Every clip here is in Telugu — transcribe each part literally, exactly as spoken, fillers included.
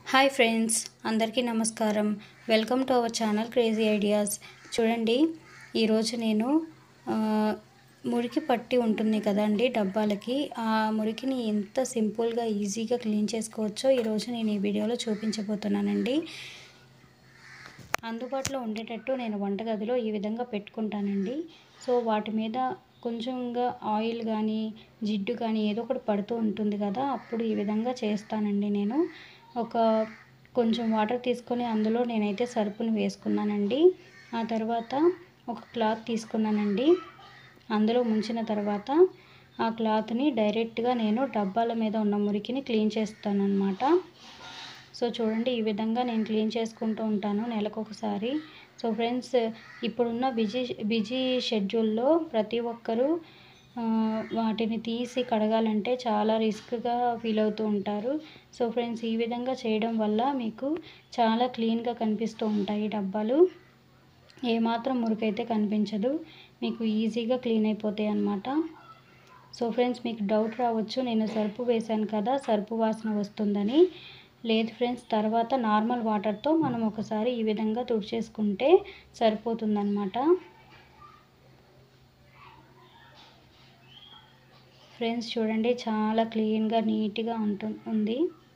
హాయ్ ఫ్రెండ్స్, అందరికీ నమస్కారం. Welcome to our channel crazy ideas. చూడండి, ఈరోజు నేను మురికి పట్టి ఉంటుంది కదండి డబ్బాలకి, ఆ మురికిని ఎంత సింపుల్గా ఈజీగా క్లీన్ చేసుకోవచ్చో ఈరోజు నేను ఈ వీడియోలో చూపించబోతున్నానండి. అందుబాటులో ఉండేటట్టు నేను వంటగదిలో ఈ విధంగా పెట్టుకుంటానండి. సో వాటి మీద కొంచెంగా ఆయిల్ కానీ జిడ్డు కానీ ఏదో ఒకటి పడుతూ ఉంటుంది కదా, అప్పుడు ఈ విధంగా చేస్తానండి. నేను ఒక కొంచెం వాటర్ తీసుకొని అందులో నేనైతే సర్పును వేసుకున్నానండి. ఆ తర్వాత ఒక క్లాత్ తీసుకున్నానండి. అందులో ముంచిన తర్వాత ఆ క్లాత్ని డైరెక్ట్గా నేను డబ్బాల మీద ఉన్న మురికిని క్లీన్ చేస్తాను అన్నమాట. సో చూడండి, ఈ విధంగా నేను క్లీన్ చేసుకుంటూ ఉంటాను నెలకు ఒకసారి. సో ఫ్రెండ్స్, ఇప్పుడున్న బిజీ బిజీ షెడ్యూల్లో ప్రతి ఒక్కరూ వాటిని తీసి కడగాలంటే చాలా రిస్క్గా ఫీల్ అవుతూ ఉంటారు. సో ఫ్రెండ్స్, ఈ విధంగా చేయడం వల్ల మీకు చాలా క్లీన్గా కనిపిస్తూ ఉంటాయి డబ్బాలు. ఏమాత్రం మురికైతే కనిపించదు, మీకు ఈజీగా క్లీన్ అయిపోతాయి అన్నమాట. సో ఫ్రెండ్స్, మీకు డౌట్ రావచ్చు, నేను సర్పు వేశాను కదా సర్పు వాసన వస్తుందని. లేదు ఫ్రెండ్స్, తర్వాత నార్మల్ వాటర్తో మనం ఒకసారి ఈ విధంగా తుడిచేసుకుంటే సరిపోతుందన్నమాట. ఫ్రెండ్స్ చూడండి, చాలా క్లీన్గా నీట్గా ఉంటు ఉంది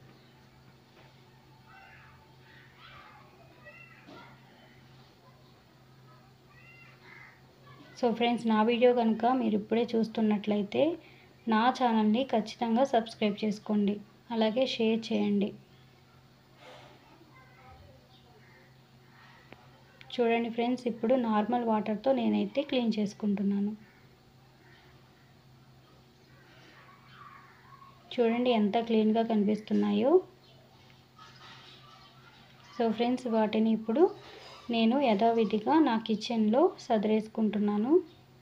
సో ఫ్రెండ్స్, నా వీడియో కనుక మీరు ఇప్పుడే చూస్తున్నట్లయితే నా ఛానల్ని ఖచ్చితంగా సబ్స్క్రైబ్ చేసుకోండి, అలాగే షేర్ చేయండి. చూడండి ఫ్రెండ్స్, ఇప్పుడు నార్మల్ వాటర్తో నేనైతే క్లీన్ చేసుకుంటున్నాను. చూడండి ఎంత క్లీన్గా కనిపిస్తున్నాయో. సో ఫ్రెండ్స్, వాటిని ఇప్పుడు నేను యథావిధిగా నా కిచెన్లో సదిరేసుకుంటున్నాను.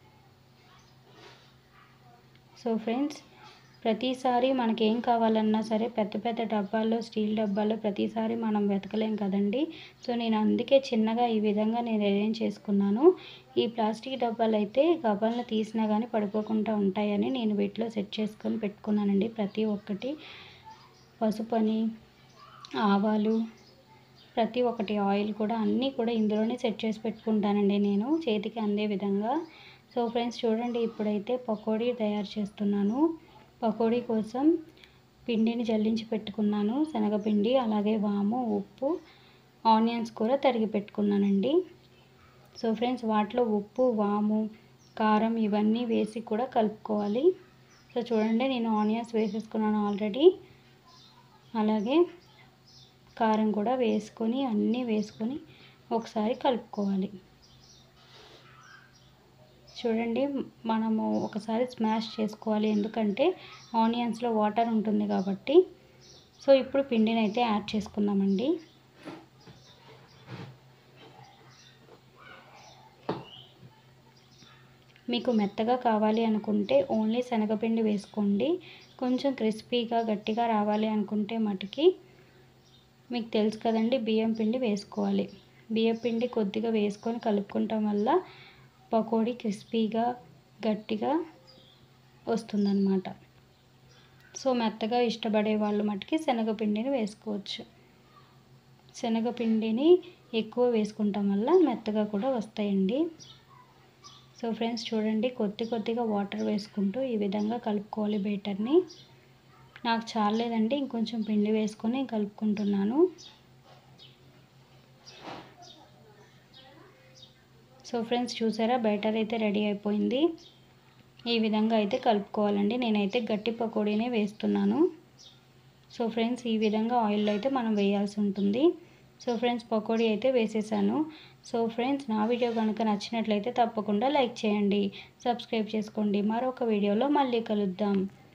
సో ఫ్రెండ్స్, ప్రతిసారి మనకి ఏం కావాలన్నా సరే పెద్ద పెద్ద డబ్బాల్లో, స్టీల్ డబ్బాల్లో ప్రతిసారి మనం వెతకలేం కదండి. సో నేను అందుకే చిన్నగా ఈ విధంగా నేను అరేంజ్ చేసుకున్నాను. ఈ ప్లాస్టిక్ డబ్బాలు అయితే గబాలను తీసినా కానీ పడిపోకుండా ఉంటాయని నేను వీటిలో సెట్ చేసుకొని పెట్టుకున్నానండి. ప్రతి ఒక్కటి పసుపని, ఆవాలు, ప్రతి ఒక్కటి ఆయిల్ కూడా అన్నీ కూడా ఇందులోనే సెట్ చేసి పెట్టుకుంటానండి నేను, చేతికి అందే విధంగా. సో ఫ్రెండ్స్ చూడండి, ఇప్పుడైతే పకోడీ తయారు చేస్తున్నాను. పకోడీ కోసం పిండిని జల్లించి పెట్టుకున్నాను, శనగపిండి, అలాగే వాము, ఉప్పు, ఆనియన్స్ కూడా తరిగి పెట్టుకున్నానండి. సో ఫ్రెండ్స్, వాటిలో ఉప్పు, వాము, కారం ఇవన్నీ వేసి కూడా కలుపుకోవాలి. సో చూడండి, నేను ఆనియన్స్ వేసేసుకున్నాను ఆల్రెడీ, అలాగే కారం కూడా వేసుకొని అన్నీ వేసుకొని ఒకసారి కలుపుకోవాలి. చూడండి, మనము ఒకసారి స్మాష్ చేసుకోవాలి, ఎందుకంటే ఆనియన్స్లో వాటర్ ఉంటుంది కాబట్టి. సో ఇప్పుడు పిండిని అయితే యాడ్ చేసుకుందామండి. మీకు మెత్తగా కావాలి అనుకుంటే ఓన్లీ శనగపిండి వేసుకోండి. కొంచెం క్రిస్పీగా గట్టిగా రావాలి అనుకుంటే మటుకి మీకు తెలుసు కదండి, బియ్యం పిండి వేసుకోవాలి. బియ్యం పిండి కొద్దిగా వేసుకొని కలుపుకుంటాం వల్ల పకోడీ క్రిస్పీగా గట్టిగా వస్తుందన్నమాట. సో మెత్తగా ఇష్టపడే వాళ్ళు మటుకి శనగపిండిని వేసుకోవచ్చు. శనగపిండిని ఎక్కువ వేసుకుంటాం వల్ల మెత్తగా కూడా వస్తాయండి. సో ఫ్రెండ్స్ చూడండి, కొద్ది కొద్దిగా వాటర్ వేసుకుంటూ ఈ విధంగా కలుపుకోవాలి బేటర్ని. నాకు చాలేదండి, ఇంకొంచెం పిండి వేసుకొని కలుపుకుంటున్నాను. సో ఫ్రెండ్స్ చూసారా, బ్యాటర్ అయితే రెడీ అయిపోయింది. ఈ విధంగా అయితే కలుపుకోవాలండి. నేనైతే గట్టి పకోడీనే వేస్తున్నాను. సో ఫ్రెండ్స్, ఈ విధంగా ఆయిల్లో అయితే మనం వేయాల్సి ఉంటుంది. సో ఫ్రెండ్స్, పకోడీ అయితే వేసేసాను. సో ఫ్రెండ్స్, నా వీడియో కనుక నచ్చినట్లయితే తప్పకుండా లైక్ చేయండి, సబ్స్క్రైబ్ చేసుకోండి. మరొక వీడియోలో మళ్ళీ కలుద్దాం.